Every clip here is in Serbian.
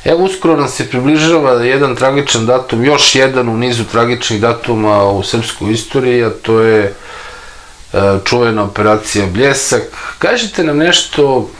Evo, uskoro nam se približava jedan tragičan datum, još jedan u nizu tragičnih datuma u srpskoj istoriji, a to je čuvena operacija Bljesak. Kažite nam nešto,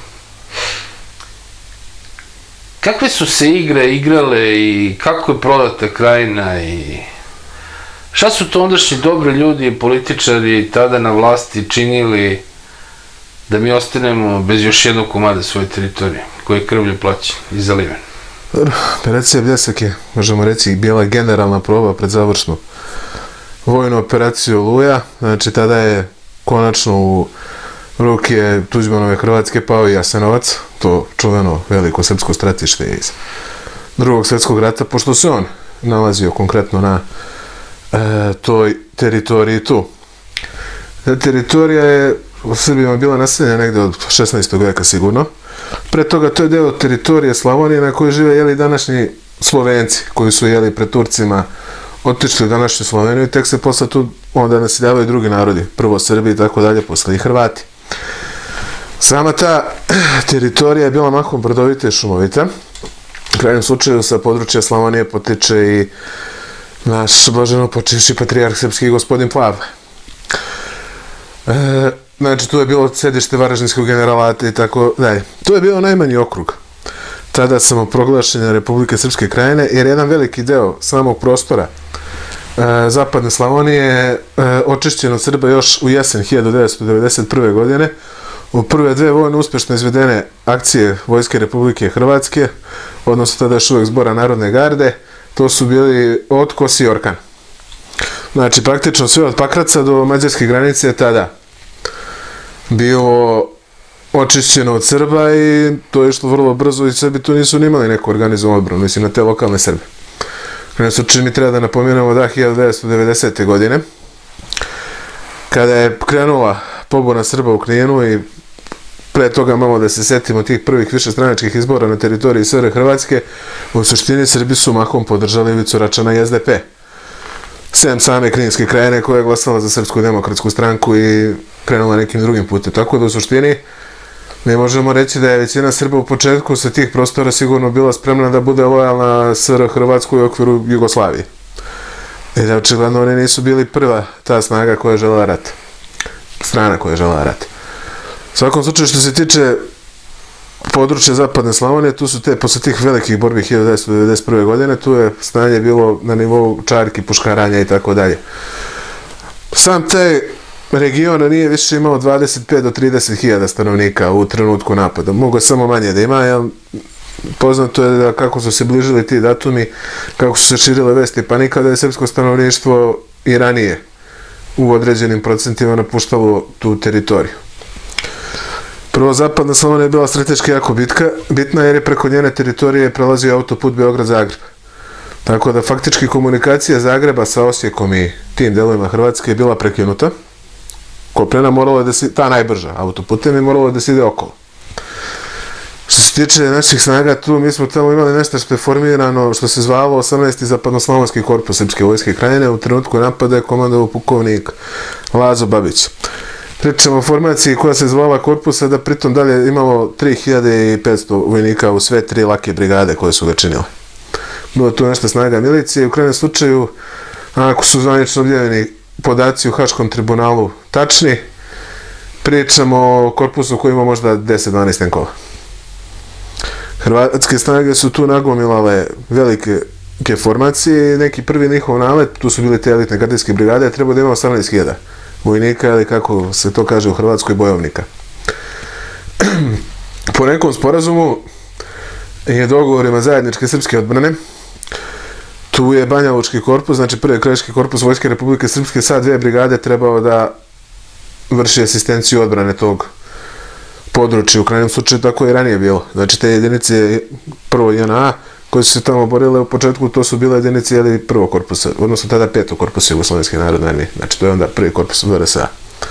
kakve su se igre igrale i kako je prodata Krajina i šta su to ondašnji dobri ljudi i političari tada na vlasti činili da mi ostanemo bez još jednog komada svoje teritorije, koji je krvlju plaćen i zaliven? Operacija Bljesak je, možemo reći, bila generalna proba pred završnu vojnu operaciju Oluja. Znači, tada je konačno u ruke Tuđmanove Hrvatske pao i Jasenovac, to čuveno veliko srpsko stratište iz Drugog svjetskog rata, pošto se on nalazio konkretno na toj teritoriji tu. Teritorija je u Srbijama bila naseljena negde od 16. veka sigurno. Pre toga to je deo teritorije Slavonije na kojoj žive današnji Slovenci, koji su pred Turcima otišli u današnju Sloveniju i tek se posle tu onda naseljavaju drugi narodi, prvo Srbi i tako dalje, posle i Hrvati. Sama ta teritorija je bila mahom brdovita i šumovita. U krajnjem slučaju sa područja Slavonije potiče i naš blaženo počivši patrijarh srpski gospodin Pavle. Znači, tu je bilo sedište Varaždinskog generalata i tako dalje. Tu je bio najmanji okrug tada samoproglašene Republike Srpske Krajine, jer jedan veliki deo samog prostora zapadne Slavonije je očišćen od Srba još u jesen 1991. godine. U prve dve vojne uspešno izvedene akcije Vojske Republike Hrvatske, odnosno tada još uvek Zbora Narodne garde, to su bili Otkos i Orkan. Znači, praktično sve od Pakraca do mađarske granice je tada bilo očišćeno od Srba i to je išlo vrlo brzo i Srbi tu nisu nimali neku organizovanu odbranu, mislim na te lokalne Srbe. Znači, čini mi treba da napomenemo da 1990. godine, kada je krenula pobuna Srba u Kninu i pre toga malo da se setimo tih prvih višestranačkih izbora na teritoriji SR Hrvatske, u suštini Srbi su mahom podržali Ivicu Račana i SDP. Sem same Kninske Krajine koja je glasala za Srpsku demokratsku stranku i krenula nekim drugim putem. Tako da u suštini ne možemo reći da je većina Srba u početku sa tih prostora sigurno bila spremna da bude lojalna SR Hrvatskoj u okviru Jugoslavije. I da očigledno oni nisu bili prva ta snaga koja je želela rat. Strana koja je želela rat. U svakom slučaju, što se tiče područja zapadne Slavonije, tu su posle tih velikih borbi 1991. godine, tu je stanje bilo na nivou čarki, puškaranja i tako dalje. Sam taj region nije više imao 25 do 30 hiljada stanovnika u trenutku napada. Mogu je samo manje da ima, jer poznato je da kako su se bližili ti datumi, kako su se širile vesti panika, da je srpsko stanovništvo i ranije u određenim procentima napuštalo tu teritoriju. Prvo, zapadna Slavonija je bila strateški jako bitna jer je preko njene teritorije prelazio autoput Beograd-Zagreb. Tako da faktički komunikacija Zagreba sa Osijekom i tim delovima Hrvatske je bila prekinuta. Kopnena morala da se, ta najbrža autoputem je morala da se ide okolo. Što se tiče naših snaga tu, mi smo tamo imali nešto što je formirano, što se zvalo 18. zapadnoslavonski korpus Srpske vojske Krajine. U trenutku napada je komandovao pukovnik Lazo Babić. Pričamo o formaciji koja se zvala korpusa, da pritom dalje imalo 3500 vojnika u sve tri lake brigade koje su ga činile. Bilo tu nešto snaga milicije. U krajnjem slučaju, ako su zvanično objavljeni podaci u Haškom tribunalu tačni, pričamo o korpusu koji ima možda 10-12 tenkova. Hrvatske snage su tu nagomilale velike formacije i neki prvi njihov nalet, tu su bili te elitne gardijske brigade, treba da imao 18.000 vojnika, ili kako se to kaže u Hrvatskoj, bojovnika. Po nekom sporazumu i dogovorima zajedničke srpske odbrane, tu je Banjalučki korpus, znači prvi krajiški korpus Vojske Republike Srpske sa 2 brigade trebao da vrši asistenciju odbrane tog područja. U krajnjem slučaju tako je ranije bilo. Znači te jedinice, prvo JNA, koje su se tamo borile u početku, to su bile jedinice prvog korpusa, odnosno tada 5. korpusa Jugoslovenske narodne armije. Znači to je onda prvi korpus VRSA.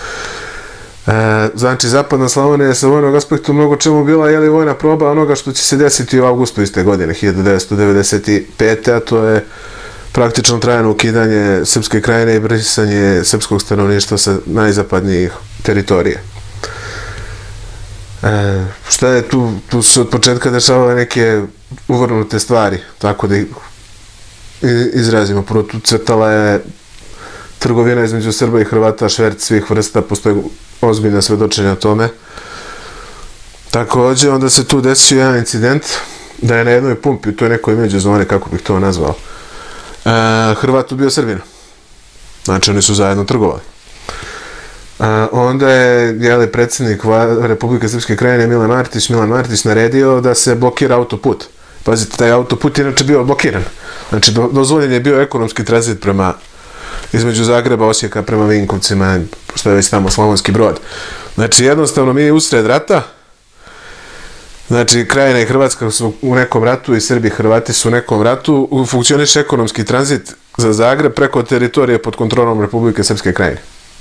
Znači zapadna Slavonija je sa vojnog aspektu mnogo čemu bila vojna proba onoga što će se desiti u avgustu iste godine, 1995. a to je praktično trajno ukidanje Srpske Krajine i brisanje srpskog stanovništva sa najzapadnijih teritorija. Šta je tu? Tu su od početka dešavale neke uvrnute stvari, tako da izrazimo. Prvo tu crtala je trgovina između Srba i Hrvata, šverc svih vrsta, postoje ozbiljna svedočenja o tome. Takođe, onda se tu desio jedan incident da je na jednoj pumpi, u toj nekoj međuzoni, kako bih to nazvao, Hrvat ubio Srbina. Znači, oni su zajedno trgovali. Onda je predsjednik Republike Srpske Krajine Milan Martić naredio da se blokira autoput. Pazite, taj autoput je inače bio blokiran. Znači, dozvoljen je bio ekonomski tranzit između Zagreba, Osijeka prema Vinkovcima, što je već tamo Slavonski Brod. Znači, jednostavno mi usred rata, znači, Krajina i Hrvatska su u nekom ratu i Srbi i Hrvati su u nekom ratu, funkcioniše ekonomski tranzit za Zagreb preko teritorije pod kontrolom Republike Srpske Krajine.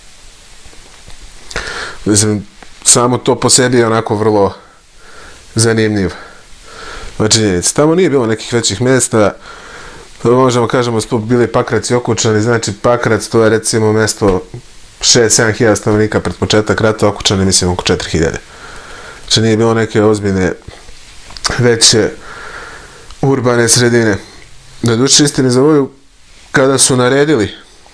Mislim, samo to po sebi je onako vrlo zanimljiv činjenica. Tamo nije bilo nekih većih mjesta, možemo kažemo su bili Pakrac i Okučani, znači Pakrac to je recimo mjesto 6-7 hiljada stanovnika pred početak rata, Okučani mislim oko 4 hiljade. Znači nije bilo neke ozbiljne veće urbane sredine. Doduše istini za voju, kada su naredili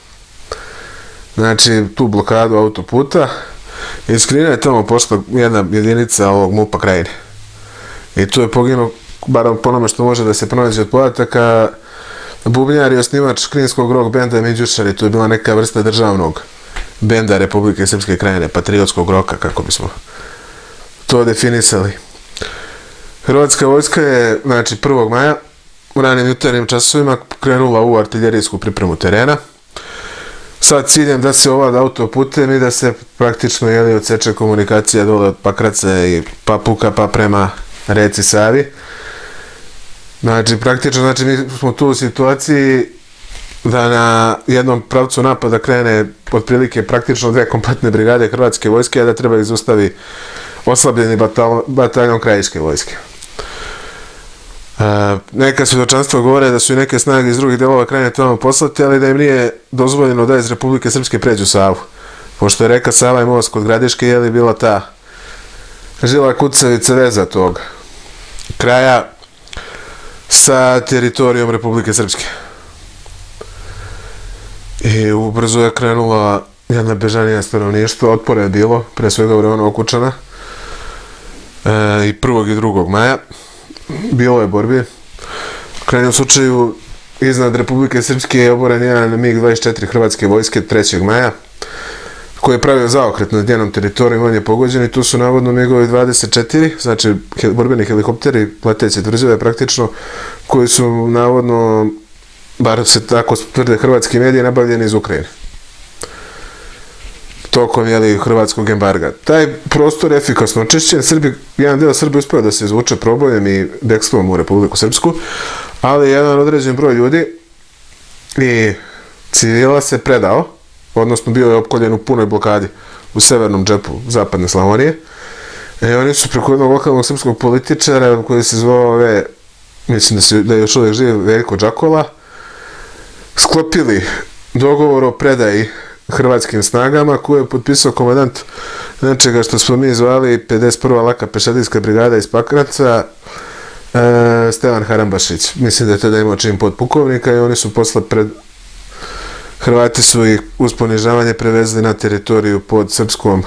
znači tu blokadu autoputa, iz Knina je tamo pošla jedna jedinica ovog MUP-a Krajine. I tu je poginuo, bar po onome što može da se pronađe od podataka, bubnjar i osnivač kninskog rock benda Minđušar, i tu je bila neka vrsta državnog benda Republike Srpske Krajine, patriotskog roka, kako bismo to definisali. Hrvatska vojska je, znači, 1. maja u ranim jutarnjim časovima krenula u artiljerijsku pripremu terena sa ciljem da se ovlada autoputem i da se praktično odseče komunikacija dole od Pakraca i Papuka pa prema reci Savi. Znači, praktično, znači, mi smo tu u situaciji da na jednom pravcu napada krene otprilike praktično 2 kompletne brigade Hrvatske vojske, a da treba ih zaustavi oslabljeni bataljon Krajiške vojske. Neka svjedočanstva govore da su i neke snage iz drugih delova Krajine tamo poslate, ali da im nije dozvoljeno da iz Republike Srpske pređu Savu. Pošto je reka Sava i most kod Gradiške je li bila ta žila kucavica veza tog kraja sa teritorijom Republike Srpske. I ubrzo je krenula jedna bežanija stanovništva, otpora je bilo, pre svega u vremenu Okučana, i 1. i 2. maja. Bilo je borbi. U krajnjem slučaju, iznad Republike Srpske je oboren jedan MiG-24 Hrvatske vojske 3. maja, koji je pravio zaokret nad njenom teritorijom, on je pogođen i tu su navodno MiG-ovi 24, znači borbeni helikopteri, leteće tvrđave praktično, koji su navodno, bar se tako tvrde hrvatski mediji, nabavljeni iz Ukrajine. Tokom hrvatskog embarga. Taj prostor je efikasno očišćen, jedan deo Srbi uspeo da se izvuče probojem i bekstvom u Republiku Srpsku, ali jedan određen broj ljudi i civila se predao, odnosno bio je opkoljen u punoj blokadi u severnom džepu zapadne Slavonije. Oni su preko jednog lokalnog srpskog političara koji se zvao, mislim da je još uvijek živ, Veljko Džakola, sklopili dogovor o predaji hrvatskim snagama koje je potpisao komandant nečega što smo mi zvali 51. laka pešadijska brigada iz Pakraca, Stevan Harambašić. Mislim da je tada imao čin podpukovnika i oni su posle Hrvati su ih uz ponižavanje prevezli na teritoriju pod srpskom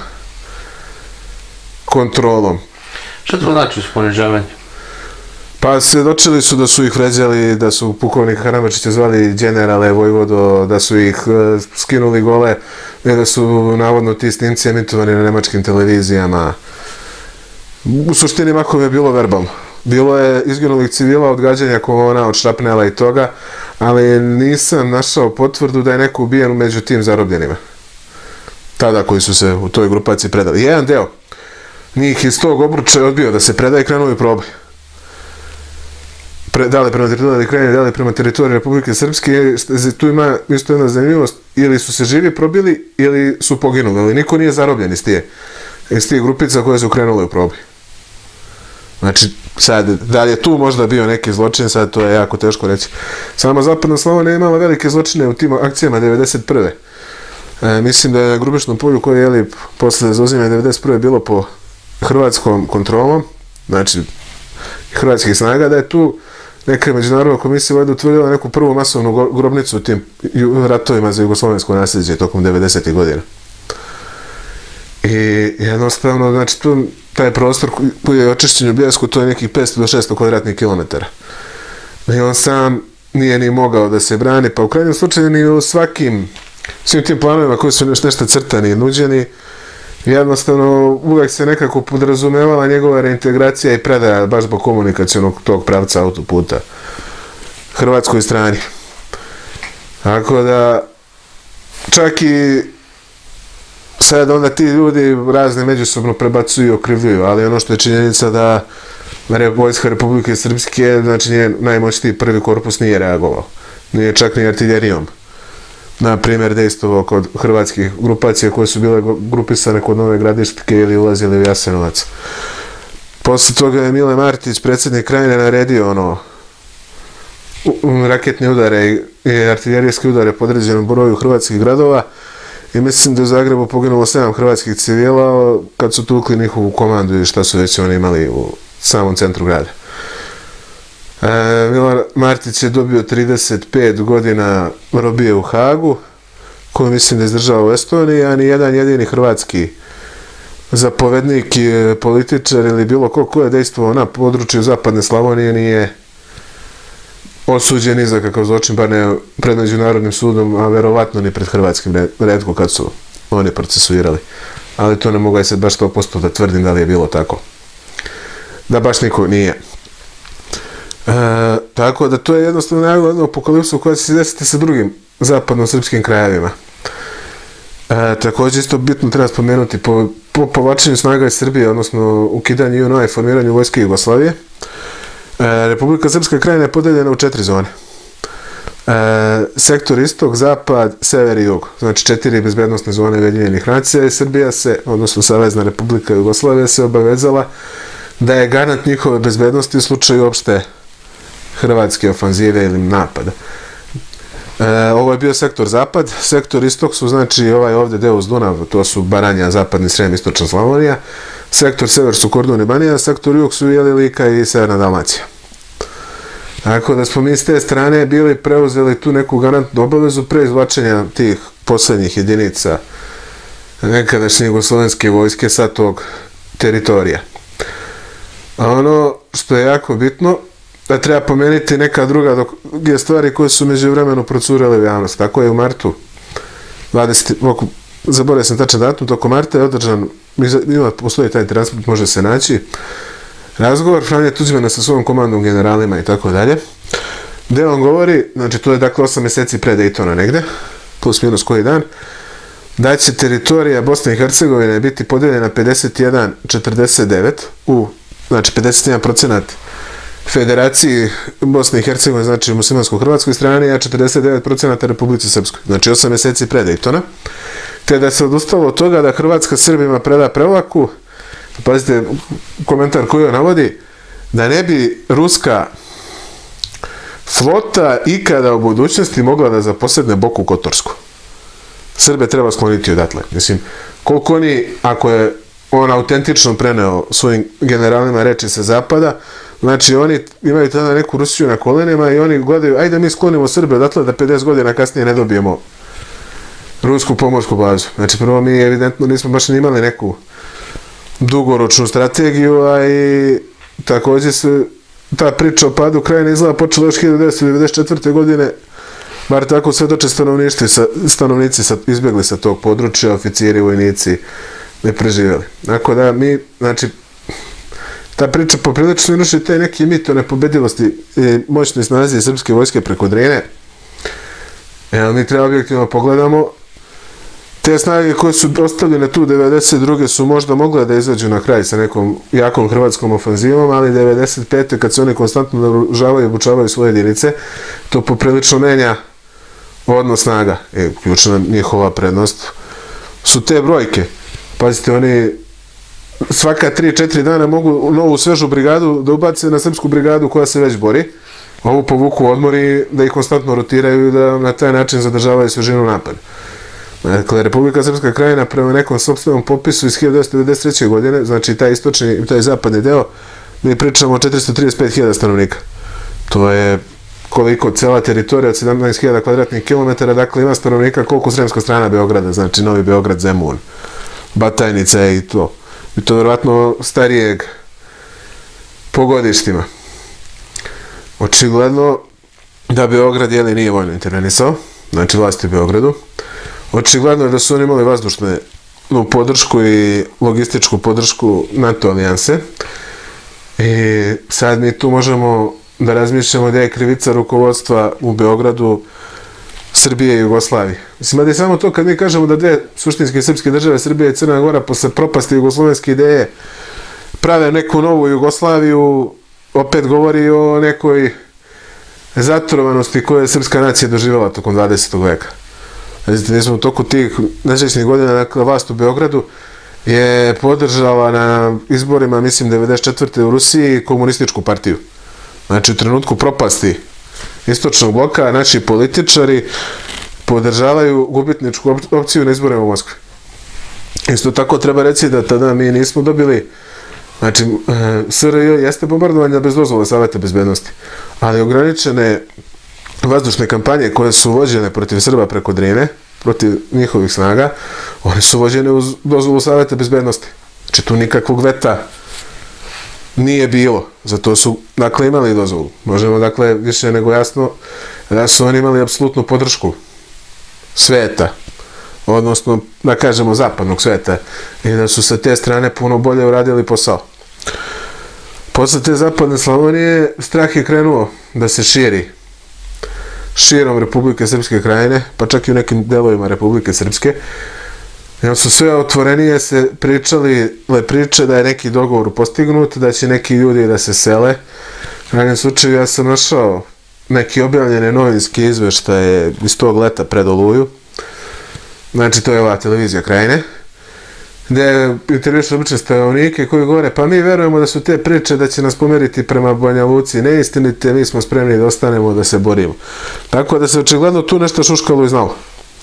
kontrolom. Šta to znači uz ponižavanje? Pa svedočili su da su ih vređali, da su pukovnika Harambašića zvali generale, vojvodo, da su ih skinuli gole, da su navodno ti snimci emitovani na nemačkim televizijama. U suštini mahom je bilo verbalno. Bilo je izginulih civila od gađanja kolona, od šrapnela i toga, ali nisam našao potvrdu da je neko ubijen među tim zarobljenima. Tada koji su se u toj grupaciji predali. Jedan deo njih iz tog obruča je odbio da se predaje i krenuo i probaj. Dali prema teritoriji Krajine, dali prema teritoriji Republike Srpske. Tu ima isto jedna zanimljivost, ili su se živi probili ili su poginuli, ali niko nije zarobljen iz tih grupica koje su krenule u probaj. Znači, sad, da li je tu možda bio neki zločin, sad to je jako teško reći. Sama zapadna Slavonija je imala velike zločine u tim akcijama 1991. Mislim da je na Grubišnom polju koje je posle zauzimanja 1991. bilo po hrvatskom kontrolom, znači hrvatskih snaga, da je tu neka međunarodna komisija valjda utvrdila neku prvu masovnu grobnicu u tim ratovima za jugoslovensko nasljeđe tokom 90. godina. I jednostavno, znači, taj prostor koji je očišćen u Bljesku, to je nekih 500 do 600 kvadratnih kilometara. I on sam nije ni mogao da se brani, pa u krajnjem slučaju ni u svim tim planovima koji su nešto crtani i nuđeni, jednostavno uvek se nekako podrazumevala njegova reintegracija i predaja baš zbog komunikacionog tog pravca autoputa hrvatskoj strani. Tako da čak i sad onda ti ljudi razne međusobno prebacuju i okrivljuju, ali ono što je činjenica da Vojska Republike Srpske, znači njen najmoćniji prvi korpus nije reagovao. Nije čak ni artiljerijom. Na primjer, dejstvovao kod hrvatskih grupacija koje su bile grupisane kod Nove Gradiške ili ulazili u Jasenovac. Posle toga je Mile Martić, predsjednik Krajine, naredio raketne udare i artiljerijske udare po određenom broju hrvatskih gradova i mislim da je u Zagrebu poginulo 7 hrvatskih civila kad su tukli njihovu komandu i šta su već oni imali u samom centru grada. Mile Martić je dobio 35 godina robije u Hagu, koju mislim da je izdržao u Estoniji, a ni jedan jedini hrvatski zapovednik, političar ili bilo ko je dejstvovao na području Zapadne Slavonije nije osuđen ni za kakav zločin, bar ne pred Međunarodnim sudom, a verovatno ni pred hrvatskim, retko kad su oni procesuirali. Ali to ne mogu sad baš 100% da tvrdim da li je bilo tako. Da baš niko nije. Tako da to je jednostavno najavila jednu apokalipsu koja će se desiti sa drugim zapadno-srpskim krajevima. Također isto bitno treba spomenuti po povlačenju snaga iz Srbije, odnosno ukidanju JNA i formiranju vojske Jugoslavije, Republika Srpska Krajina je podeljena u 4 zone. Sektor istok, zapad, sever i jug. Znači 4 bezbednostne zone Ujedinjenih nacija i Srbija se, odnosno Savezna Republika Jugoslavija se obavezala da je garant njihove bezbednosti u slučaju opšte hrvatske ofanzive ili napada. Ovo je bio sektor zapad, sektor istok su znači ovaj ovdje deo uz Dunav, to su Baranja, Zapadni Srem, Istočna Slavonija, sektor sever su Kordun i Banija, sektor jug su Lika i Severna Dalmacija. Tako da smo mi s te strane bili preuzeli tu neku garantnu obavezu pre izvlačenja tih poslednjih jedinica nekadašnje jugoslovenske vojske sa tog teritorija. A ono što je jako bitno, da treba pomenuti neka druga stvari koje su međuvremenu procurele u javnost. Tako je u martu, zaboravio sam tačan datum, tokom marta je održan, postoji taj transport, može se naći, razgovor Franje Tuđmana sa svojom komandom, generalima i tako dalje, gde on govori, znači to je dakle 8 meseci pre Dejtona negde, plus minus koji dan, da će teritorija Bosne i Hercegovine biti podeljena 51-49 znači 51% Federaciji Bosne i Hercegovine, znači muslimansko-hrvatskoj strani, a 49% Republici Srpskoj. Znači 8 meseci pre Dejtona. Te da se odustalo od toga da Hrvatska Srbima preda Prevlaku, pazite komentar koji on navodi, da ne bi ruska flota ikada u budućnosti mogla da zaposedne Boku Kotorsku. Srbe treba skloniti odatle. Mislim, koliko oni, ako je on autentično preneo svojim generalima reči sa zapada, znači oni imaju tada neku Rusiju na kolenima i oni gledaju, ajde mi sklonimo Srbe odatle da 50 godina kasnije ne dobijemo rusku pomorsku bazu. Znači prvo mi evidentno nismo baš ni imali neku dugoročnu strategiju, a i također se ta priča o padu Krajine izgleda počela još 1994. godine, bar tako svedoče stanovnici izbjegli sa tog područja, oficiri, vojnici ne preživjeli. Tako da mi, znači, ta priča poprilično inuši te neki mit o nepobedivosti i moćnoj snazi srpske vojske preko Drine. Mi treba objektivno pogledamo, te snage koje su ostavljene tu 92. su možda mogle da izađu na kraj sa nekom jakom hrvatskom ofanzivom, ali 95. kad se oni konstantno naoružavaju i obučavaju svoje jedinice, to poprilično menja odnos snaga. Ključna njihova prednost su te brojke. Pazite, oni svaka 3-4 dana mogu novu svežu brigadu da ubace na srpsku brigadu koja se već bori, ovu povuku odmori da ih konstantno rotiraju i da na taj način zadržavaju svežinu napada. Dakle, Republika Srpska Krajina prema nekom sopstvenom popisu iz 1993. godine, znači taj istočni i taj zapadni deo, mi pričamo o 435.000 stanovnika. To je koliko cela teritorija od 17.000 kvadratnih kilometara, dakle ima stanovnika koliko sremska strana Beograda, znači Novi Beograd, Zemun, Batajnica i to. I to je vjerojatno starijeg po godištima. Očigledno da Beograd nije vojno intervenisao, znači vlasti u Beogradu. Očigledno je da su oni imali vazdušnu podršku i logističku podršku NATO alijanse. I sad mi tu možemo da razmišljamo da je krivica rukovodstva u Beogradu, Srbije i Jugoslavije. Mislim, da je samo to kad mi kažemo da dve suštinske srpske države, Srbija i Crna Gora, posle propasti jugoslovenske ideje, prave neku novu Jugoslaviju, opet govori o nekoj zatrovanosti koju je srpska nacija doživjela tokom 20. veka. Znači, mi smo u toku tih nesrećnih godina, dakle, vlast u Beogradu je podržala na izborima, mislim, 94. u Rusiji komunističku partiju. Znači, u trenutku propasti istočnog bloka, naši političari podržavaju gubitničku opciju na izborima u Moskvi. Isto tako treba reći da tada mi nismo dobili, znači, SRJ jeste bombardovanje bez dozvole Saveta bezbednosti, ali ograničene vazdušne kampanje koje su vođene protiv Srba preko Drine, protiv njihovih snaga, one su vođene uz dozvolu Saveta bezbednosti. Znači, tu nikakvog veta nije bilo, zato su, dakle, imali dozvolu. Možemo, dakle, više nego jasno da su oni imali apsolutnu podršku sveta, odnosno, da kažemo, zapadnog sveta, i da su sa te strane puno bolje uradili posao. Posle te zapadne Slavonije strah je krenuo da se širi širom Republike Srpske Krajine, pa čak i u nekim delovima Republike Srpske. Jer su sve otvorenije se pričali priče da je neki dogovor postignut, da će neki ljudi da se sele. U krajnjem slučaju ja sam našao neki objavljene novinske izveštaje iz tog leta pred Oluju. Znači, to je ova televizija Krajine, gde intervjušu obične stanovnike koji govore, pa mi verujemo da su te priče da će nas pomeriti prema Banja Luci neistinite, mi smo spremni da ostanemo da se borimo. Tako da se očigledno tu nešto šuškalo i znalo.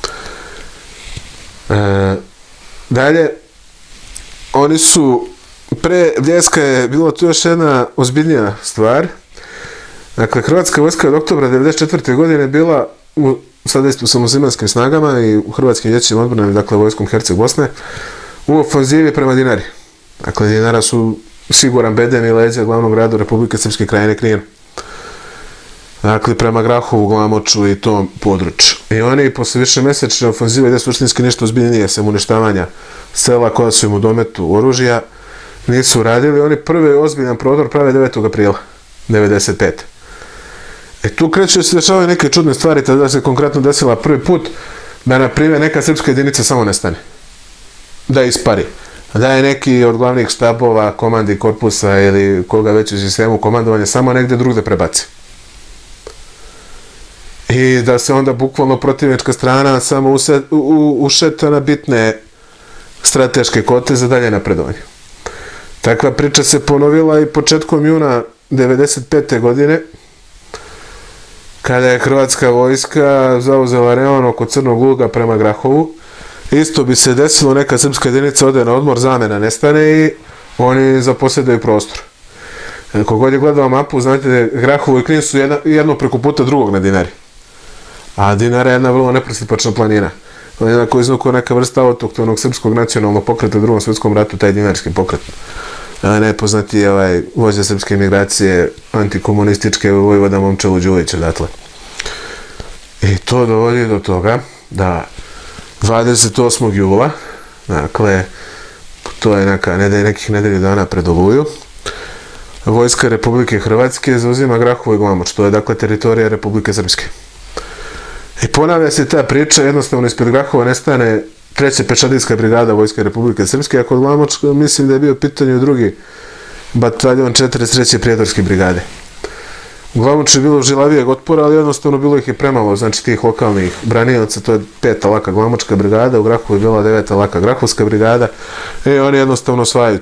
Dalje, oni su, pre Bljeska je bilo tu još jedna ozbiljnija stvar. Dakle, Hrvatska vojska od oktobra 1994. godine bila u sadejstvu sa muslimanskim snagama i u hrvatskim vijećima odbrane, dakle vojskom Herceg Bosne, u ofanzivi prema Dinari. Dakle, Dinara su siguran beden i leđa glavnog grada Republike Srpske Krajine Kninu. Dakle, prema Grahovu, Glamoču i tom području. I oni posle više mesečne ofanzive, gde suštinski ništa ozbiljnije sem uništavanja sela koja su im u dometu oružja, nisu radili. Oni prvi ozbiljan prodor prave 9. aprila 1995. Tu kreću se dešavaju neke čudne stvari, tada se konkretno desila prvi put da, na primjer, neka srpska jedinica samo nestane. Da ispari. Da je neki od glavnih štabova, komandi korpusa ili koga već u sistemu komandovanja samo negde drugde prebaci. I da se onda bukvalno protivnička strana samo ušeta na bitne strateške kote za dalje napredovanje. Takva priča se ponovila i početkom juna 1995. godine, kada je hrvatska vojska zauzela reon oko Crnog Luga prema Grahovu. Isto bi se desilo, neka srpska jedinica ode na odmor, zamena nestane i oni zaposedaju prostor. Kogod je gledao mapu, znate da Grahovo i Knin su jedno preko puta drugog na Dinari. A Dinara je jedna vrlo nepristupačna planina. Planina koja iznuko neka vrsta autohtonog srpskog nacionalnog pokreta u Drugom svjetskom ratu, taj dinarski pokret. Nepoznati je vođa srpske migracije, antikomunističke Vojvoda Momčilo Đujić odatle. I to dovodi do toga da 28. jula, dakle, to je nekih nedelju dana pred Oluju, vojska Republike Hrvatske zauzima Grahovo i Glamoč, to je, dakle, teritorija Republike Srpske. I ponavlja se ta priča, jednostavno ispred Grahova nestane 3. pešadijska brigada vojske Republike Srpske, a kod Glamočka mislim da je bio pitanju drugi bataljon 43. prijedorske brigade. U Glamoču je bilo žilavijeg otpora, ali jednostavno bilo ih je premalo, znači tih lokalnih branilaca, to je 5. laka Glamočka brigada, u Grahovu je bila 9. laka Grahovska brigada, i oni jednostavno osvajaju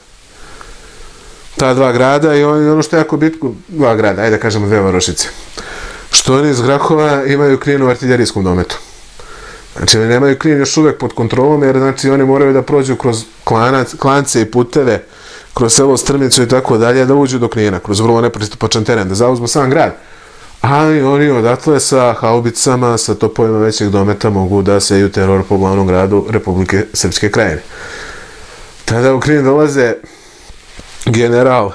ta dva grada, i ono što je jako bitno, dva grada, ajde da kažemo dve varošice, što oni iz Grahova imaju Knin u artiljerijskom dometu. Znači, oni nemaju Knin još uvek pod kontrolom, jer znači oni moraju da prođu kroz klance i puteve, kroz selo Strmicu i tako dalje, da uđu do Knina, kroz vrlo nepristupačan teren, da zauzmu sam grad. Ali oni odatle sa haubicama, sa topovima većeg dometa mogu da seju teror po glavnom gradu Republike Srpske Krajine. Tada u Knin dolaze general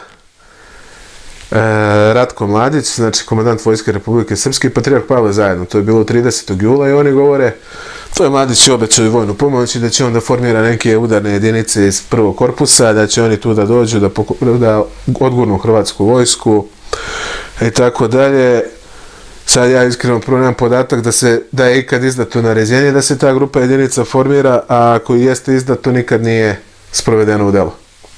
Ratko Mladić, znači komandant Vojske Republike Srpske i patrijarh Pavle zajedno. To je bilo 30. jula i oni govore, to je Mladić obećao vojnu pomoć i da će on da formira neke udarne jedinice iz prvog korpusa, da će oni tu da dođu, da odgurnu hrvatsku vojsku i tako dalje. Sad ja iskreno prvo nemam podatak da je ikad izdato naređenje da se ta grupa jedinica formira, a ako jeste izdato nikad nije sprovedeno u delo.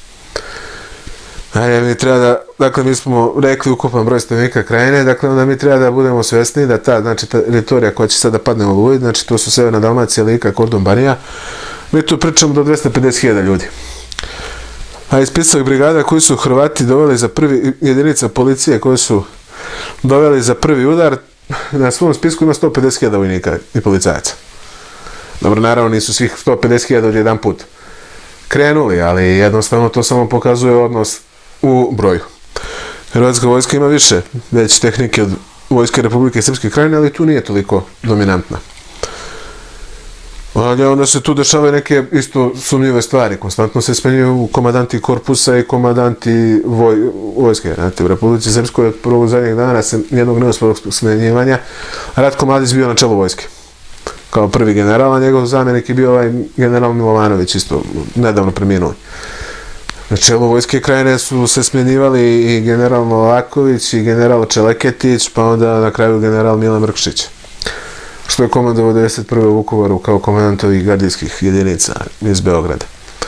Mi treba da, dakle mi smo rekli ukupan broj stanovnika Krajine, dakle onda mi treba da budemo svesni da ta teritorija koja će sada padne u Oluji, znači to su Severna Dalmacija, Lika, Kordun, Banija, mi tu pričamo do 250.000 ljudi. A iz spisak brigada koji su Hrvati doveli za prvi, jedinica policije koji su doveli za prvi udar, na svom spisku ima 150.000 vojnika i policajaca. Dobro, naravno nisu svih 150.000 od jedan put krenuli, ali jednostavno to samo pokazuje odnos u broju. Hrvatska vojska ima više veće tehnike od Vojske Republike Srpske Krajine, ali tu nije toliko dominantna. Ali onda se tu dešavaju neke isto sumnjive stvari. Konstantno se smenjuju komandanti korpusa i komandanti vojske. Znate, u Republici Srpskoj od prvog zadnjeg dana jednog neuspelog smenjivanja Ratko Mladić bio na čelu vojske. Kao prvi general, a njegov zamjenik je bio ovaj general Milovanović, isto nedavno preminuli. Na čelu Vojske Krajine su se smjenjivali i general Novaković i general Čeleketić, pa onda na kraju general Milan Mrkšić, što je komandovao 1991. u Vukovaru kao komandant ovih gardijskih jedinica iz Beograda.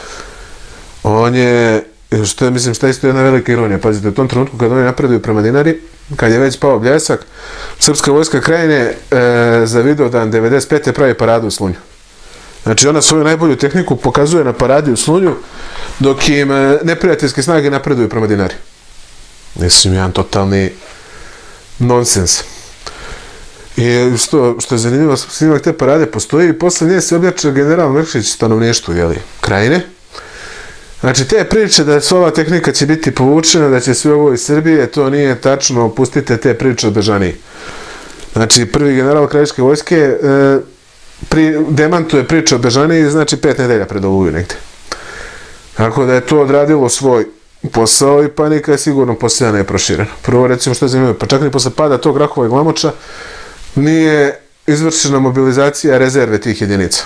On je, što je isto jedna velika ironija, pazite, u tom trenutku kad oni napreduju prema Dinari, kad je već pao Bljesak, Srpska vojska Krajine za Vidovdan 95. pravi paradu u Slunju. Znači ona svoju najbolju tehniku pokazuje na paradi u Slunju, dok im neprijateljske snage napreduju prema Dinari. Mislim, jedan totalni nonsens. I što je zanimljivo, snimak te parade postoji i posle nje se objača general Mrkšić stanovništvu, Krajine. Znači, te priče da ova tehnika će biti povučena, da će sve ovo iz Srbije, to nije tačno, pustite te priče o Bežaniji. Znači, prvi general Krajiške vojske demantuje priče o Bežaniji, znači 5 nedelja pred Oluju negde. Tako da je to odradilo svoj posao i panika je sigurno posejana i proširena. Prvo, recimo, što je zanimljivo, pa čak i posle pada tog Rahova i Glamoča nije izvršena mobilizacija rezerve tih jedinica.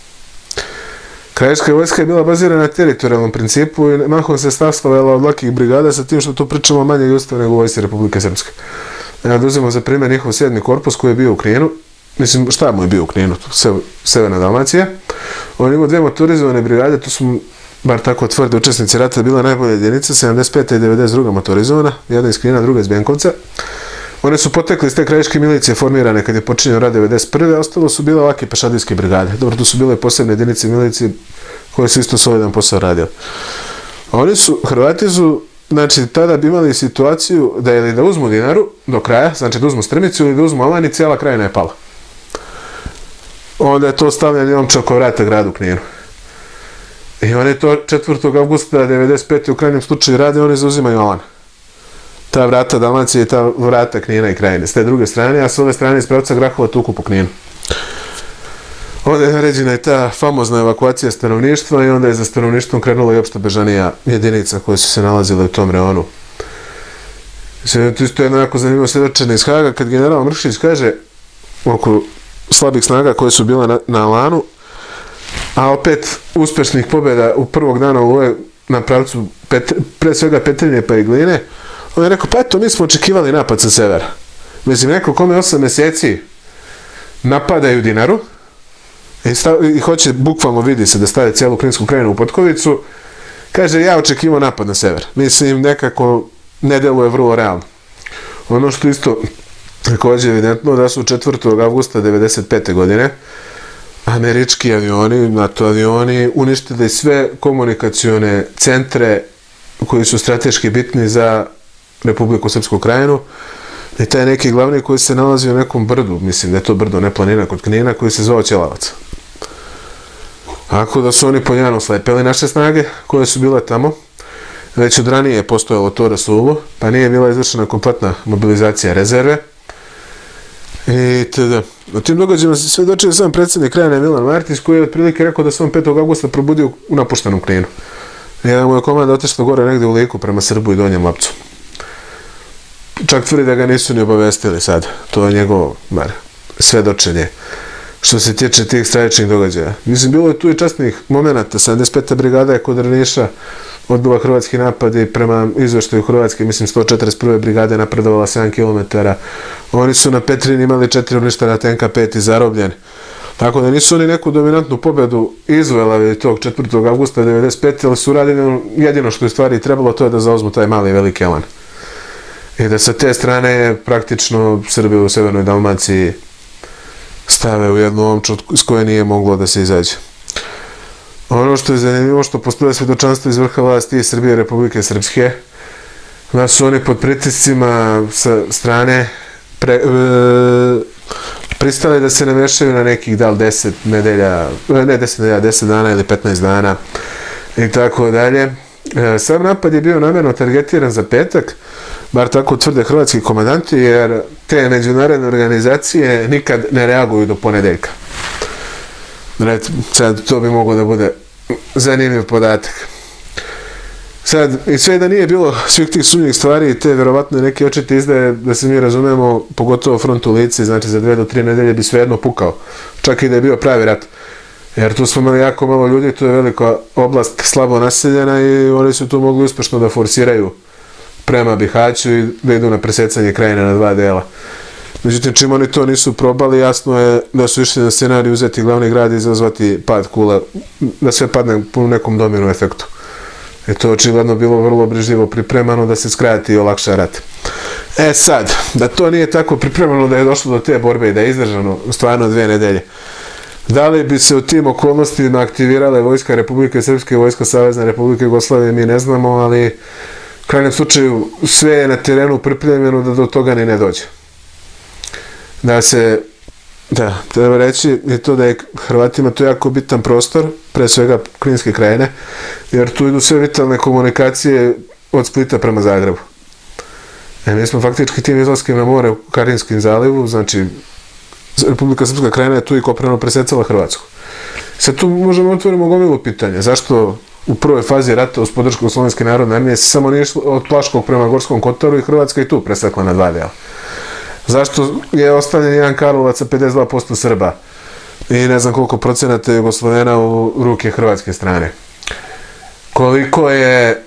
Krajiška vojska je bila bazirana na teritorijalnom principu i mahom se sastavljala od lakih brigada, sa tim što tu pričamo manje ljudstva nego u Vojsci Republike Srpske. Da uzmemo za primjer njihov 7. korpus koji je bio u Kninu, mislim šta mu je bio u Kninu, Severna Dalmacija. On imao 2 motorizovane brigade, to su, bar tako tvrde učesnici rata, bila najbolja jedinica, 75. i 92. motorizovana, jedna iz Knina, druga iz Benkovca. One su potekli iz te krajiške milicije formirane kad je počinjen rad 91. a ostalo su bile lake pešadijske brigade. Dobro, tu su bile posebne jedinice milicije koje su isto solidan posao radili. Hrvati su, znači, tada bi imali situaciju da ili da uzmu Dinaru do kraja, znači da uzmu Strmicu ili da uzmu Alan i cijela Krajina je pala. Onda je to stavljanje omča vrata gradu Kninu. I oni to 4. avgusta 95. u krajnjem slučaju rade, oni zauzimaju Alan. Ta vrata Dalmacije i ta vrata Knina i Krajine. S te druge strane, a s ove strane iz pravca Grahova tuku po Kninu. Onda je naređena i ta famozna evakuacija stanovništva i onda je za stanovništvom krenula i opšta Bežanija jedinica koje su se nalazile u tom reonu. Isto je jednako zanimljivo svedočenje iz Haga kad general Mrkšić kaže oko slabih snaga koje su bile na Alanu, a opet uspešnih pobjeda u prvog dana na pravcu pre svega Petrinje pa i Gline. On je rekao, pa eto, mi smo očekivali napad sa severa. Mislim, neko kome 8 meseci napadaju Dinaru i hoće, bukvalno vidi se da stave cijelu Kninsku Krajinu u Potkovicu, kaže, ja očekivao napad na sever. Mislim, nekako ne deluje vrlo realno. Ono što isto također evidentno da su 4. avgusta 95. godine američki avioni, NATO avioni, uništili sve komunikacione centre koji su strateški bitni za Republiku Srpsku Krajinu. I taj neki glavni koji se nalazi u nekom brdu, mislim da je to brdo, ne planina, kod Knina, koji se zvao Ćelavac. Tako da su oni poljano slepeli naše snage koje su bile tamo. Već od ranije je postojalo to rasulo, pa nije bila izvršena kompletna mobilizacija rezerve. I tada. O tim događajima se svedočio sam predsjednik Krajine Milan Martić, koji je otprilike rekao da se on 5. augusta probudio u napuštenom Kninu. Jedan mu je komanda otišla gore negde u Liku prema Srbu i Donjem Lapcu. Čak tvrdi da ga nisu ni obavestili sad. To je njegovo svedočenje. Što se tiče tih stravičnih događaja. Mislim, bilo je tu i časnih momenta. 75. brigada je kod Rniša odbila hrvatski napad i prema izveštaju Hrvatske, mislim, 141. brigade napredovala 7 km. Oni su na Petrini imali 4 uništena tenka, 5 zarobljen. Tako da nisu oni neku dominantnu pobedu izveli tog 4. augusta 1995. ali su radili jedino što je stvari trebalo, to je da zauzmu taj mali veliki elan. I da sa te strane praktično Srbi u Severnoj Dalmaciji stave u jednu omču iz koje nije moglo da se izađe. Ono što je zanimljivo, što postoje svjedočanstvo iz vrha vlasti Srbije i Republike Srpske, da su oni pod pritiscima sa strane pristali da se ne mešaju na nekih 10 nedelja, ne 10 nedelja, 10 dana ili 15 dana i tako dalje. Sam napad je bio namjerno targetiran za petak, bar tako tvrde hrvatski komandanti, jer te međunarodne organizacije nikad ne reaguju do ponedeljka. Sad to bi moglo da bude zanimljiv podatak. Sad, i sve da nije bilo svih tih sumnjih stvari i te verovatno neke očite izdaje, da se mi razumemo, pogotovo front u Lici, znači za 2 do 3 nedelje bi svejedno pukao. Čak i da je bio pravi rat. Jer tu smo imali jako malo ljudi, tu je velika oblast slabo naseljena i oni su tu mogli uspešno da forsiraju prema Bihaću i da idu na presecanje Krajine na 2 dela. Međutim, čim oni to nisu probali, jasno je da su išli na scenarij uzeti glavni grad i izazvati pad kula, da sve padne po nekom dominu efektu. I to je očigledno bilo vrlo brižljivo pripremano da se skrati i olakša rat. Sad, da to nije tako pripremano da je došlo do te borbe i da je izdržano stvarno 2 nedelje. Da li bi se u tim okolnostima aktivirale vojska Republike Srpske i vojska Savezne Republike Jugoslavije, mi ne znamo, ali u krajnjem slučaju sve je na terenu pripremljeno da do toga ni ne dođe. Treba reći je to da je Hrvatima to jako bitan prostor, pre svega Kninske krajine, jer tu idu sve vitalne komunikacije od Splita prema Zagrebu. Mi smo faktički tim izlaskim na more u Karinskim zalivu, znači Republika Srpska krajina je tu i kopreno presecala Hrvatsku. Sad tu možemo otvoriti gomilu pitanja. Zašto u prvoj fazi rata uz podršku Slovenske narodne armije se samo nije išlo od Plaškog prema Gorskom Kotaru i Hrvatska i tu presekla na 2 dela? Zašto je ostavljen jedan Karlovac sa 52% Srba i ne znam koliko procenata Jugoslovena u ruke hrvatske strane? Koliko je...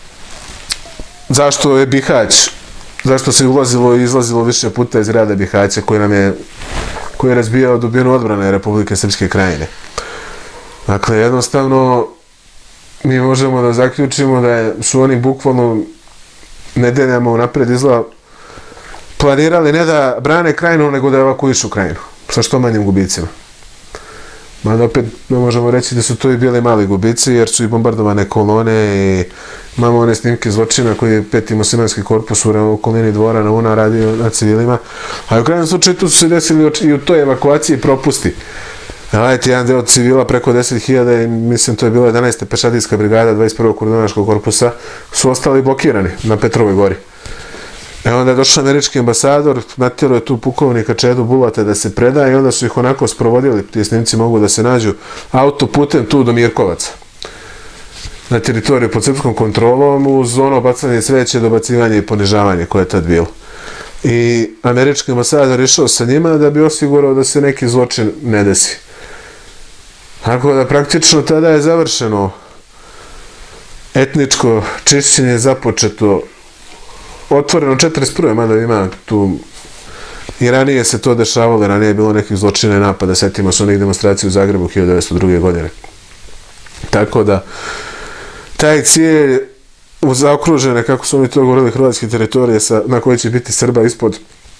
Zašto je Bihać? Zašto se ulazilo i izlazilo više puta iz grada Bihaća koji je razbijao dubinu odbrane Republike Srpske krajine? Dakle, jednostavno mi možemo da zaključimo da su oni bukvalno nedeljama unapred planirali ne da brane krajinu, nego da evakuišu krajinu, sa što manjim gubicima. Mada opet ne možemo reći da su to i bili mali gubici, jer su i bombardovane kolone i imamo one snimke zločina koji je 5. muslimanski korpus u okolini dvora na Una radio na civilima. A u krajnom slučaju tu su se desili i u toj evakuaciji propusti. Gledajte, jedan deo civila, preko 10.000, i mislim to je bila 11. pešadijska brigada 21. kordonaškog korpusa, su ostali blokirani na Petrovoj gori. Onda je došao američki ambasador, natjerao je tu pukovnika Čedu Bulata da se preda i onda su ih onako sprovodili, ti snimci mogu da se nađu, autoputem tu do Mirkovaca. Na teritoriju pod srpskom kontrolom uz ono bacanje sveće, dobacivanje i ponižavanje koje je tad bilo. I američki ambasador išao sa njima da bi osigurao da se neki zločin ne desi. Tako da praktično tada je završeno etničko čišćenje započeto otvoreno 41. mada ima tu i ranije se to dešavalo, ranije je bilo nekih zločina i napada, setimo se onih demonstracija u Zagrebu 1902. godine. Tako da taj cilj uz zaokružene, kako su oni to govorili, hrvatske teritorije na koje će biti Srba ispod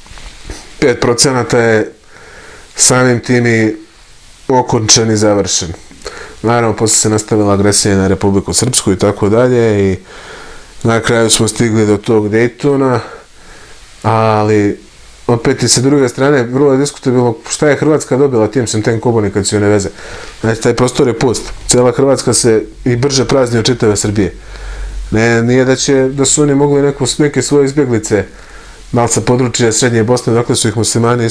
5% je samim tim i okončan i završen. Naravno, posle se nastavila agresija na Republiku Srpsku i tako dalje i na kraju smo stigli do tog Dejtona, ali opet i sa druge strane, vrlo je diskutabilno šta je Hrvatska dobila tim sem tem komunikacione veze. Znači, taj prostor je pust. Cijela Hrvatska se i brže prazni od čitave Srbije. Nije da su oni mogli neke svoje izbjeglice, malo sa područja Srednje Bosne, dokle su ih muslimani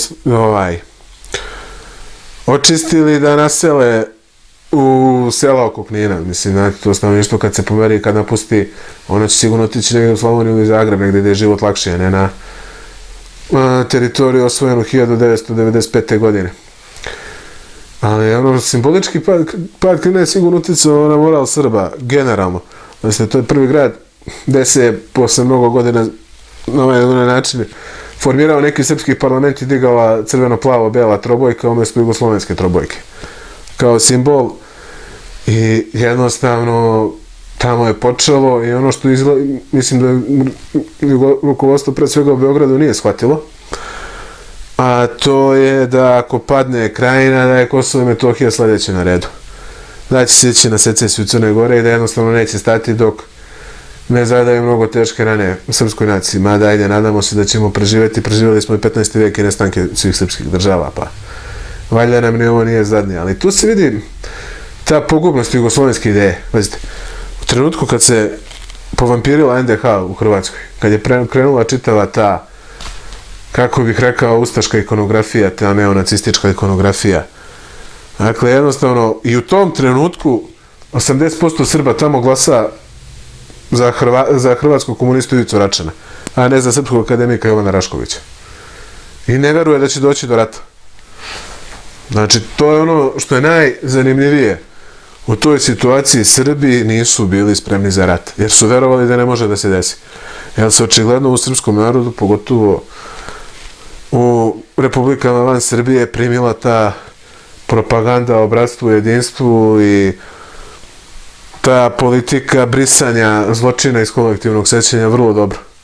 očistili da nasele u sela oko Knina. Mislim, znate, to stanovništvo kad se pomeri, kad napusti, ono će sigurno otići negdje u Slavoniju ili Zagreb, negdje gdje je život lakše, ne na teritoriju osvojenu 1995. godine. Ali ono, simbolički pad Knina je sigurno uticao na moral Srba, generalno. Znači, to je prvi grad gdje se posle mnogo godina na ovaj način formirao neki srpski parlament i digala crveno-plavo-bela trobojka umjesto jugoslovenske trobojke. Kao simbol i jednostavno tamo je počelo i ono što mislim da rukovodstvo pred svega u Beogradu nije shvatilo, a to je da ako padne Krajina, da je Kosovo i Metohija sljedeće na redu. Da će se ići na secesiju Crne Gore i da jednostavno neće stati dok ne zadaju mnogo teške rane u srpskoj naciji. Mada, ajde, nadamo se da ćemo preživjeti. Preživjeli smo i 15. vijek i nestanke svih srpskih država, pa valjda nam ni ovo nije zadnje. Ali tu se vidi ta pogubnost jugoslovenske ideje. Pazite, u trenutku kad se povampirila NDH u Hrvatskoj, kad je krenula čitava ta, kako bih rekao, ustaška ikonografija, ta neonacistička ikonografija. Dakle, jednostavno, i u tom trenutku 80% Srba tamo glasa za hrvatskog komunistu Ivicu Račana, a ne za srpskog akademika Jovana Raškovića. I ne veruje da će doći do rata. Znači, to je ono što je najzanimljivije. U toj situaciji Srbi nisu bili spremni za rat, jer su verovali da ne može da se desi. Jer se očigledno u srpskom narodu, pogotovo u republikama van Srbije, primila ta propaganda o bratstvu i jedinstvu i ta politika brisanja zločina iz kolektivnog sećanja vrlo dobro.